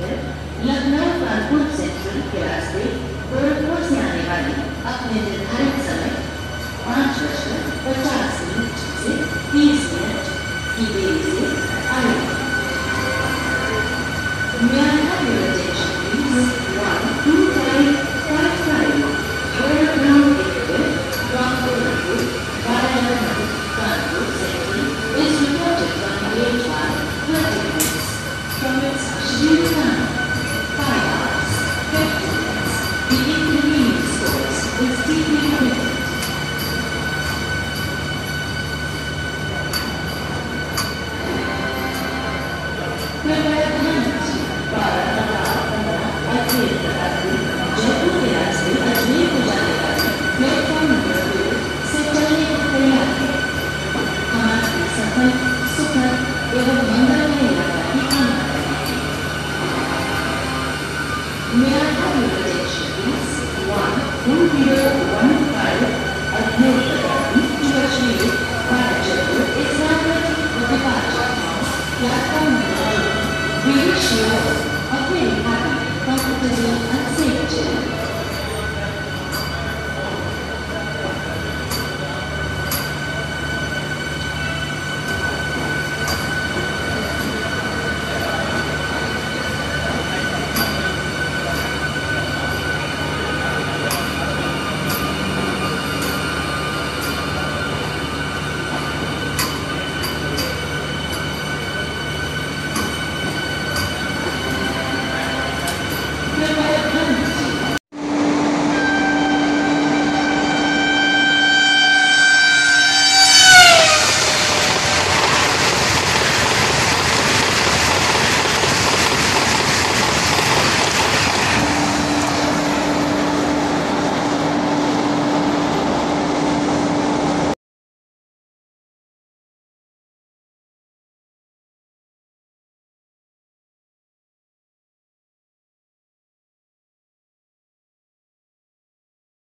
फिर लखनऊ कानपुर सेंट्रल के रास्ते गोरखपुर से आने वाली अपने निर्धारित समय 5:50 से 30 की देरी से आई। May I have your attention, please? 12555 overground express from Gorakhpur via Lखनऊ Kanpur Central is reported on gate 1 30 minutes from its scheduled time 5 hours 50 minutes. The inconvenience caused is deeply limited. कृपया ध्यान दीजिए, 12:15 जयपुर के रास्ते अजमेर को जाने वाली प्लेटफॉर्म नंबर 2 से चलने को तैयार है। हमारी सफल, सुखद एवं मंगलमय यात्रा की कामना करते हैं। May I have your attention, please? 1015 Ajmer